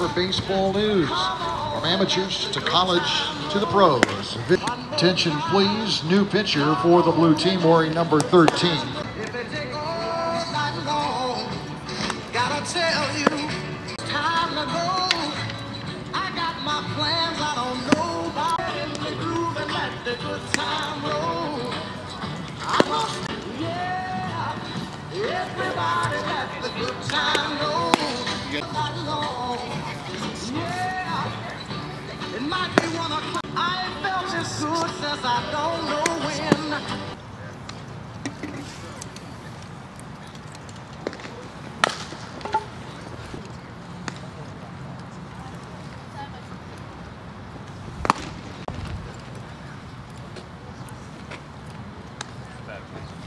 for baseball news. From amateurs to college to the pros. Attention please, new pitcher for the blue team wearing number 13. If it take all night long, gotta tell you, it's time to go. I got my plans, I don't know about in the groove and let the good time roll. I'm gonna, yeah, everybody let the good time roll. Not long, yeah, it might be 1 o'clock. I ain't felt this good since I don't know when. Back.